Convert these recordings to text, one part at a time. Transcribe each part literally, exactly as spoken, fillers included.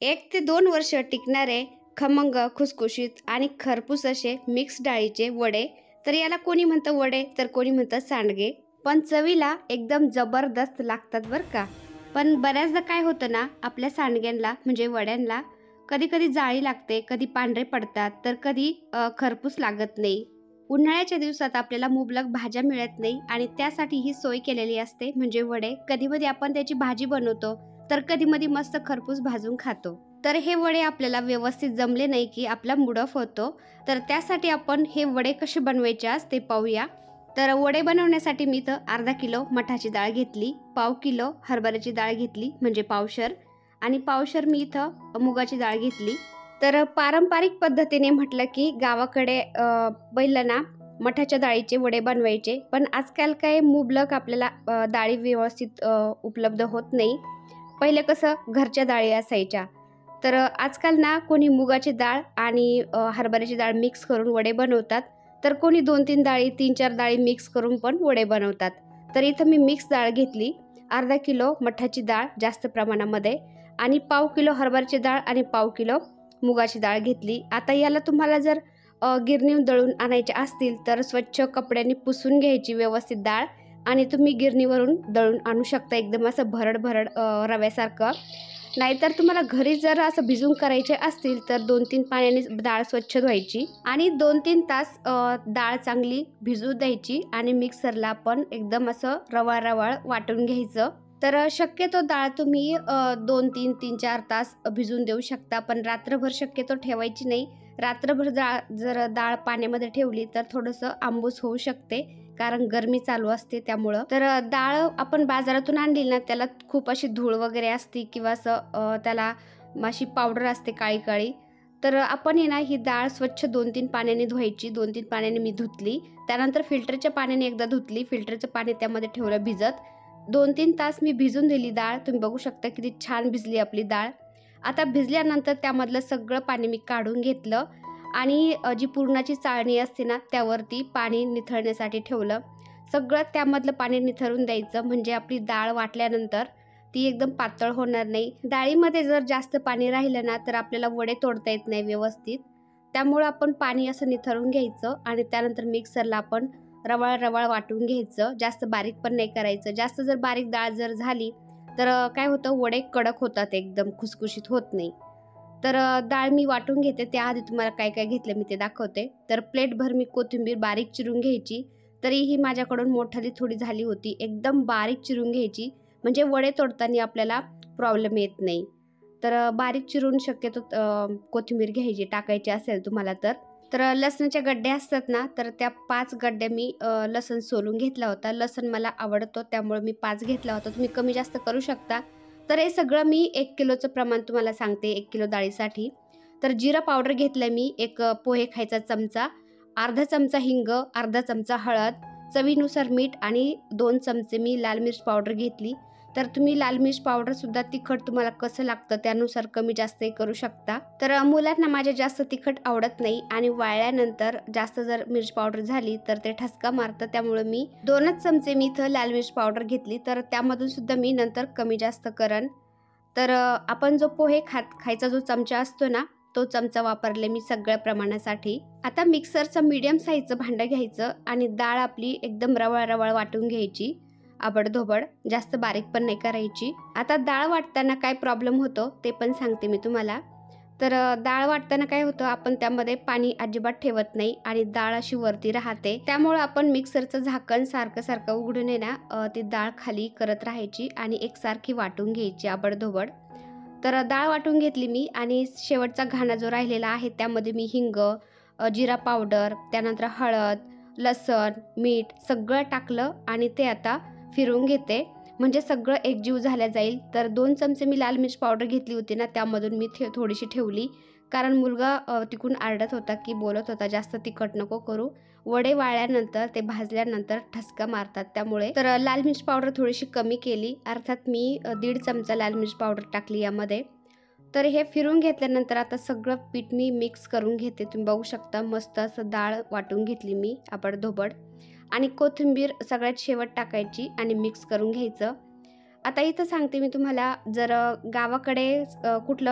एक ते दोन वर्ष टिकणारे खमंग, खुसखुशीत आणि खरपूस असे मिक्स डाळीचे वडे. तर याला कोणी म्हणतं वडे तर कोणी म्हणतं सांडगे. पण चवीला एकदम जबरदस्त लागतात बरं का. पण बऱ्याचदा काय होतं ना, आपल्या सांडग्यांना म्हणजे वड्यांना कधी कधी जाळी लागते, कधी पांढरे पडतात, तर कधी अ, खरपूस लागत नाही. उन्हाळ्याच्या दिवसात आपल्याला मुबलक भाज्या मिळत नाही आणि त्यासाठी ही सोय केलेली असते म्हणजे वडे. कधी कधी आपण त्याची भाजी बनवतो, तर कधी मध्ये मस्त खरपूस भाजून खातो. तर हे वडे आपल्याला व्यवस्थित जमले नाही की आपला मूड ऑफ होतो. तर त्यासाठी आपण हे वडे कसे बनवायचे आज ते पाहूया. तर वडे बनवण्यासाठी मी तर अर्धा किलो मठाची डाळ घेतली, पाव किलो हरभऱ्याची डाळ घेतली म्हणजे पावशर, आणि पावशर मी इथं मुगाची डाळ घेतली. तर पारंपरिक पद्धतीने म्हटलं की गावाकडे अ, बैलांना मठाच्या डाळीचे वडे बनवायचे, पण आजकाल काय मुबलक आपल्याला अ, डाळी व्यवस्थित अ, उपलब्ध होत नाही. पहिले कसं घरच्या डाळी असायच्या, तर अ, आजकाल ना कोणी मुगाची डाळ आणि अ, हरभऱ्याची डाळ मिक्स करून वडे बनवतात, तर कोणी दोन तीन डाळी तीन चार डाळी मिक्स करून पण वडे बनवतात. तर इथं मी मिक्स डाळ घेतली, अर्धा किलो मठाची डाळ जास्त प्रमाणामध्ये, आणि पाव किलो हरभऱ्याची डाळ आणि पाव किलो मुगाची डाळ घेतली. आता याला तुम्हाला जर अ, गिरणीहून दळून आणायचे असतील तर स्वच्छ कपड्यांनी पुसून घ्यायची व्यवस्थित डाळ, आणि तुम्ही गिरणीवरून दळून आणू शकता एकदम असं भरड भरड अ, रव्यासारखं. नाहीतर तुम्हाला घरी जर असं भिजून करायचे असतील तर दोन तीन पाण्याने डाळ स्वच्छ धुवायची आणि दोन तीन तास अ, डाळ चांगली भिजू द्यायची आणि मिक्सरला आपण एकदम असं रवाळ रवाळ वाटून घ्यायचं. तर अ, शक्यतो डाळ तुम्ही अ, दोन तीन तीन चार तास भिजून देऊ शकता, पण रात्रभर शक्यतो ठेवायची नाही. रात्रभर डाळ जर डाळ पाण्यामध्ये ठेवली तर थोडंसं आंबूस होऊ शकते, कारण गरमी चालू असते त्यामुळं. तर अ, डाळ आपण बाजारातून आणली ना, त्याला खूप अशी धूळ वगैरे असते किंवा असं अ, त्याला अशी पावडर असते काळी काळी. तर आपण आहे ना ही डाळ स्वच्छ दोन तीन पाण्याने धुवायची. दोन तीन पाण्याने मी धुतली, त्यानंतर फिल्टरच्या पाण्याने एकदा धुतली, फिल्टरचं पाणी त्यामध्ये ठेवलं भिजत. दोन तीन तास मी भिजून दिली डाळ. तुम्ही बघू शकता किती छान भिजली आपली डाळ. आता भिजल्यानंतर त्यामधलं सगळं पाणी मी काढून घेतलं आणि अ, जी पुरणाची चाळणी असते ना त्यावरती पाणी निथळण्यासाठी ठेवलं. सगळं त्यामधलं पाणी निथळून द्यायचं, म्हणजे आपली डाळ वाटल्यानंतर ती एकदम पातळ होणार नाही. डाळीमध्ये जर जास्त पाणी राहिलं ना तर आपल्याला वडे तोडता येत नाही व्यवस्थित. त्यामुळं आपण पाणी असं निथळून घ्यायचं आणि त्यानंतर मिक्सरला आपण रवाळ रवाळ वाटून घ्यायचं. जास्त बारीक पण नाही करायचं. जास्त जर बारीक डाळ जर झाली तर अ, काय होतं, वडे कडक होतात, एकदम खुसखुशीत होत नाही. तर अ, डाळ मी वाटून घेते. त्याआधी तुम्हाला काय काय घेतलं मी ते दाखवते. तर प्लेटभर मी कोथिंबीर बारीक चिरून घ्यायची. तरी ही माझ्याकडून मोठाली थोडी झाली होती. एकदम बारीक चिरून घ्यायची, म्हणजे वडे तोडताना आपल्याला प्रॉब्लेम येत नाही. तर अ, बारीक चिरून शक्यतो अ, कोथिंबीर घ्यायची, टाकायची असेल तुम्हाला तर. तर अ, लसणाच्या गड्ड्या असतात ना, तर त्या पाच गड्ड्या मी अ, लसूण सोलून घेतला होता. लसूण मला आवडतो त्यामुळे मी पाच घेतला होता. तुम्ही कमी जास्त करू शकता. तर हे सगळं मी एक किलोचं प्रमाण तुम्हाला सांगते, एक किलो डाळीसाठी. तर जिरा पावडर घेतलं मी, एक अ, पोहे खायचा चमचा, अर्धा चमचा हिंग, अर्धा चमचा हळद, चवीनुसार मीठ आणि दोन चमचे मी लाल मिर्च पावडर घेतली. तर तुम्ही लाल मिर्च पावडरसुद्धा तिखट तुम्हाला कसं लागतं त्यानुसार कमी जास्तही करू शकता. तर अ, मुलांना माझ्या जास्त तिखट आवडत नाही आणि वाळल्यानंतर जास्त जर मिर्च पावडर झाली तर ते ठसका मारतं, त्यामुळे मी दोनच चमचे मी इथं लाल मिर्च पावडर घेतली. तर त्यामधून सुद्धा मी नंतर कमी जास्त करेन. तर अ, आपण जो पोहे खात खायचा जो चमचा असतो ना, तो चमचा वापरले मी सगळ्या प्रमाणासाठी. आता मिक्सरचं मीडियम साईजचं भांडं घ्यायचं आणि डाळ आपली एकदम रवाळ रवाळ वाटून घ्यायची, आबडधोबड, जास्त बारीक पण नाही करायची. आता डाळ वाटताना काय प्रॉब्लेम होतो ते पण सांगते मी तुम्हाला. तर अ, डाळ वाटताना काय होतं, आपण त्यामध्ये पाणी अजिबात ठेवत नाही आणि डाळ अशी वरती राहते. त्यामुळं आपण मिक्सरचं झाकण सारखं सारखं उघडून आहे ना, अ, ती डाळ खाली करत राहायची आणि एकसारखी वाटून घ्यायची आबडधोबड. तर अ, डाळ वाटून घेतली मी आणि शेवटचा घाणा जो राहिलेला आहे त्यामध्ये मी हिंग, अ, जिरा पावडर, त्यानंतर हळद, लसण, मीठ सगळं टाकलं आणि ते आता फिरवून घेते, म्हणजे सगळं एकजीव झाल्या जाईल. तर दोन चमचे मी लाल मिर्च पावडर घेतली होती ना, त्यामधून मी ठे थोडीशी ठेवली, कारण मुलगा अ, तिकडून आरडत होता की बोलत होता जास्त तिखट नको करू, वडे वाळल्यानंतर ते भाजल्यानंतर ठसका मारतात त्यामुळे. तर अ, लाल मिर्च पावडर थोडीशी कमी केली, अर्थात मी अ, दीड चमचा लाल मिर्च पावडर टाकली यामध्ये. तर हे फिरून घेतल्यानंतर आता सगळं पीठ मी मिक्स करून घेते. तुम्ही बघू शकता मस्त असं डाळ वाटून घेतली मी आबडधोबड, आणि कोथिंबीर सगळ्यात शेवट टाकायची आणि मिक्स करून घ्यायचं. आता इथं सांगते मी तुम्हाला, जर अ, गावाकडे अ, कुठलं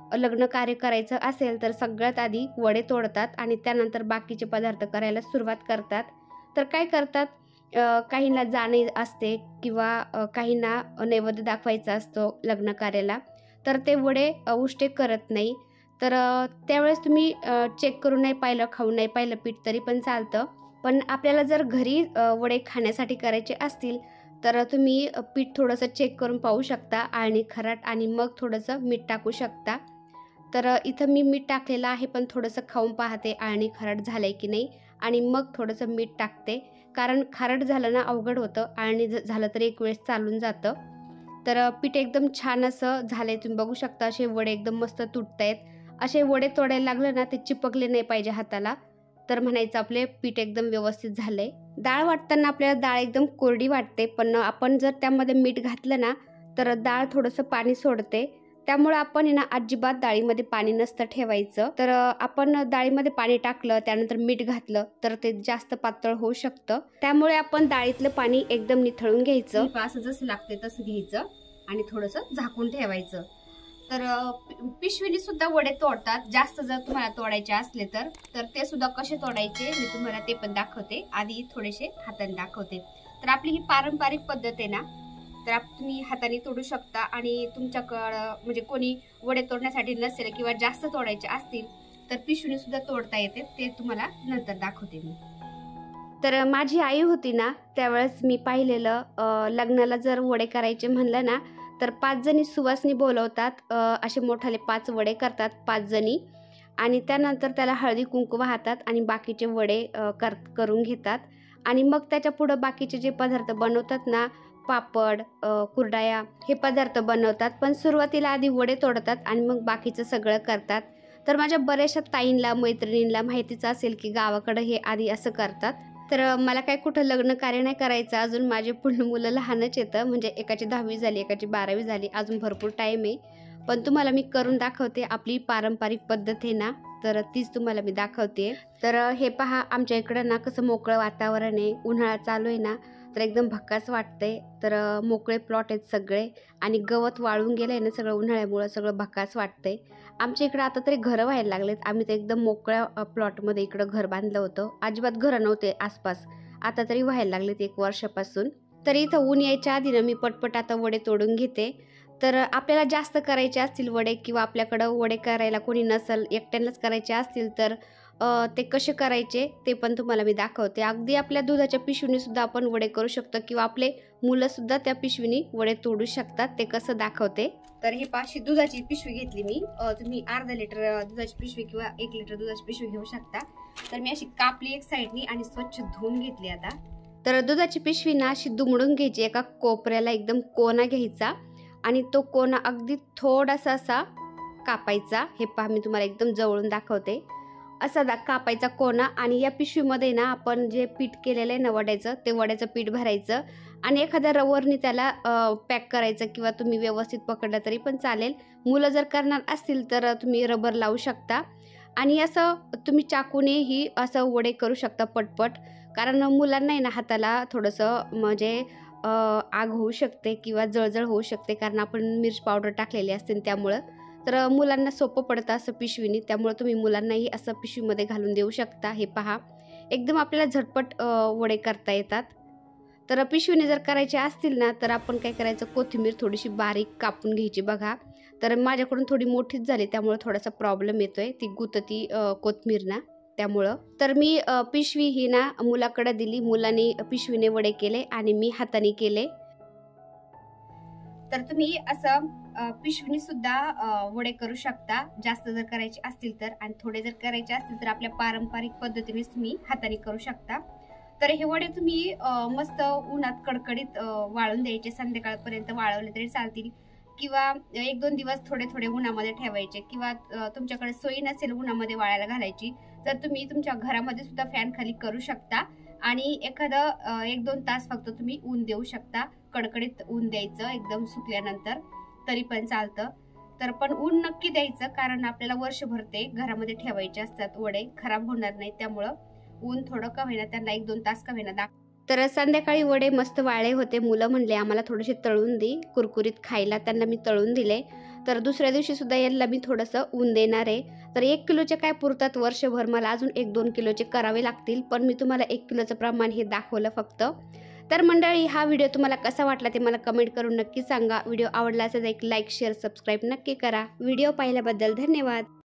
लग्न कार्य करायचं असेल तर सगळ्यात आधी वडे तोडतात आणि त्यानंतर बाकीचे पदार्थ करायला सुरुवात करतात. तर काय करतात, अ, काहींना जाणे असते किंवा अ, काहींना नैवेद्य दाखवायचा असतो लग्न कार्याला, तर ते वडे अ, उष्टे करत नाही. तर अ, त्यावेळेस तुम्ही अ, चेक करून नाही पाहिलं, खाऊन नाही पाहिलं पीठ तरी पण चालतं. पण आपल्याला जर घरी अ, वडे खाण्यासाठी करायचे असतील तर तुम्ही अ, पीठ थोडंसं चेक करून पाहू शकता, आणि खराट आणि मग थोडंसं मीठ टाकू शकता. तर अ, इथं मी मीठ टाकलेलं आहे, पण थोडंसं खाऊन पाहते आळणी खारट झालंय की नाही, आणि मग थोडंसं मीठ टाकते. कारण खारट झालं ना अवघड होतं, आळणी ज झालं तर एक वेळेस चालून जातं. तर अ, पीठ एकदम छान असं झालंय, तुम्ही बघू शकता. असे वडे एकदम मस्त तुटतायत. असे वडे तोडायला लागले ना, ते चिपकले नाही पाहिजे हाताला, तर म्हणायचं आपले पीठ एकदम व्यवस्थित झालंय. डाळ वाटताना आपल्याला डाळ एकदम कोरडी वाटते, पण आपण जर त्यामध्ये मीठ घातलं ना तर डाळ थोडंसं पाणी सोडते. त्यामुळे आपण आहे ना अजिबात डाळीमध्ये पाणी नसतं ठेवायचं. तर अ, आपण डाळीमध्ये पाणी टाकलं, त्यानंतर मीठ घातलं तर ते जास्त पातळ होऊ शकतं. त्यामुळे आपण डाळीतलं पाणी एकदम निथळून घ्यायचं. असं जसं लागते तसं घ्यायचं आणि थोडंसं झाकून ठेवायचं. तर अ, पि- पिशवीने सुद्धा वडे तोडतात. जास्त जर तुम्हाला तोडायचे असले तर तर ते सुद्धा कसे तोडायचे मी तुम्हाला ते पण दाखवते. आधी थोडेसे हाताने दाखवते. तर आपली ही पारंपरिक पद्धत आहे ना, तर आप तुम्ही हाताने तोडू शकता, आणि तुमच्याकडं म्हणजे कोणी वडे तोडण्यासाठी नसेल किंवा जास्त तोडायचे असतील तर पिशवीने सुद्धा तोडता येते. ते तुम्हाला नंतर दाखवते मी. तर माझी आई होती ना, त्यावेळेस मी पाहिलेलं, अ, लग्नाला जर वडे करायचे म्हणलं ना तर पाच जणी सुवासनी बोलवतात. अ, असे मोठाले पाच वडे करतात पाच जणी, आणि त्यानंतर त्याला हळदी कुंकू वाहतात आणि बाकीचे वडे अ, कर करून घेतात. आणि मग त्याच्या पुढं बाकीचे जे पदार्थ बनवतात ना, पापड, अ, कुरडया, हे पदार्थ बनवतात. पण सुरुवातीला आधी वडे तोडतात आणि मग बाकीचं सगळं करतात. तर माझ्या बऱ्याचशा ताईंला, मैत्रिणींना माहितीच असेल की गावाकडं हे आधी असं करतात. तर अ, मला काय कुठं लग्न कार्य नाही करायचं अजून. माझे पूर्ण मुलं लहानच येतं, म्हणजे एकाची दहावी झाली, एकाची बारावी झाली, अजून भरपूर टाईम आहे. पण तुम्हाला मी करून दाखवते. आपली पारंपरिक पद्धत आहे ना, तर तीच तुम्हाला मी दाखवते. तर अ, हे पहा, आमच्या इकडं ना कसं मोकळं वातावरण आहे. उन्हाळा चालू आहे ना, तर एकदम भक्कास वाटतंय. तर अ, मोकळे प्लॉट आहेत सगळे, आणि गवत वाळून गेलंय ना सगळं, उन्हाळ्यामुळं सगळं भक्कास वाटतंय. आमच्या इकडं आता तरी घरं व्हायला लागलेत. आम्ही तर एकदम मोकळ्या अ, प्लॉटमध्ये इकडं घर बांधलं होतं. अजिबात घरं नव्हते आसपास. आता तरी व्हायला लागलेत एक वर्षापासून. तरी इथं ऊन यायच्या आधी ना मी पटपट आता वडे तोडून घेते. तर अ, आपल्याला जास्त करायचे असतील वडे, किंवा आपल्याकडं वडे करायला कोणी नसेल, एकट्यानेच करायचे असतील, तर अ, ते कसे करायचे ते पण तुम्हाला मी दाखवते. अगदी आपल्या दुधाच्या पिशवीने सुद्धा आपण वडे करू शकतो, किंवा आपले मुलं सुद्धा त्या पिशवीने वडे तोडू शकतात. ते कसं दाखवते. तर ही पाचशे दुधाची पिशवी घेतली मी. अ, तुम्ही अर्धा लिटर अ, दुधाची पिशवी किंवा एक लिटर दुधाची पिशवी घेऊ शकता. तर मी अशी कापली एक साईडनी आणि स्वच्छ धुवून घेतली आता. तर दुधाची पिशवी ना अशी दुमडून घ्यायची. एका कोपऱ्याला एकदम कोना घ्यायचा, आणि तो कोना अगदी थोडासा असा कापायचा. हे पहा, मी तुम्हाला एकदम जवळून दाखवते. असा दा कापायचा कोना, आणि या पिशवीमध्ये ना आपण जे पीठ केलेलं आहे ना वड्याचं, ते वड्याचं पीठ भरायचं, आणि एखाद्या रवरनी त्याला पॅक करायचं, किंवा तुम्ही व्यवस्थित पकडलं तरी पण चालेल. मुलं जर करणार असतील तर तुम्ही रबर लावू शकता, आणि असं तुम्ही चाकूनेही असं वडे करू शकता पटपट. कारण मुलांना आहे ना हाताला थोडंसं म्हणजे अ, आग होऊ शकते किंवा जळजळ होऊ शकते, कारण आपण मिरची पावडर टाकलेली असते त्यामुळं. तर अ, मुलांना सोपं पडतं असं पिशवीने, त्यामुळं तुम्ही मुलांनाही असं पिशवीमध्ये घालून देऊ शकता. हे पहा, एकदम आपल्याला झटपट अ, वडे करता येतात. तर पिशवीने जर करायचे असतील ना, तर आपण काय करायचं, कोथिंबीर थोडीशी बारीक कापून घ्यायची बघा. तर माझ्याकडून थोडी मोठीच झाली, त्यामुळे थोडासा प्रॉब्लेम येतोय, ती गुतती अ, कोथिंबीर ना, त्यामुळं. तर मी अ, पिशवी ही ना मुलाकडे दिली. मुलाने पिशवीने वडे केले आणि मी हाताने केले. तर तुम्ही असं अ, पिशवीने सुद्धा अ, वडे करू शकता, जास्त जर करायचे असतील तर. आणि थोडे जर करायचे असतील तर आपल्या पारंपरिक पद्धतीने तुम्ही हाताने करू शकता. तर हे वडे तुम्ही अ, मस्त उन्हात कडकडीत अ, वाळून द्यायचे. संध्याकाळपर्यंत वाळवले तरी चालतील, किंवा एक दोन दिवस थोडे थोडे उन्हामध्ये ठेवायचे, किंवा अ, तुमच्याकडे सोयी नसेल उन्हामध्ये वाळायला घालायची, तर तुम्ही तुमच्या घरामध्ये सुद्धा फॅन खाली करू शकता. आणि एखादं अ, एक दोन तास फक्त तुम्ही ऊन देऊ शकता. कडकडीत ऊन द्यायचं एकदम सुकल्यानंतर, तरी पण चालतं. तर पण ऊन नक्की द्यायचं, कारण आपल्याला वर्षभर ते घरामध्ये ठेवायचे असतात वडे, खराब होणार नाही. त्यामुळं ऊन थोडं का होईना त्यांना एक दोन तास का होईना दाख. तर संध्याकाळी वडे मस्त वाळले होते. मुलं म्हणले आम्हाला थोडेसे तळून दे, कुरकुरीत खायला. त्यांना मी तळून दिले. तर दुसऱ्या दिवशीसुद्धा यांना मी थोडंसं ऊन देणार आहे. तर एक किलोचे काय पुरतात वर्षभर, मला अजून एक दोन किलोचे करावे लागतील, पण मी तुम्हाला एक किलोचं प्रमाण हे दाखवलं फक्त. तर मंडळी, हा व्हिडिओ तुम्हाला कसा वाटला ते मला कमेंट करून नक्की सांगा. व्हिडिओ आवडला असेल तर एक लाईक शेअर सबस्क्राईब नक्की करा. व्हिडिओ पाहिल्याबद्दल धन्यवाद.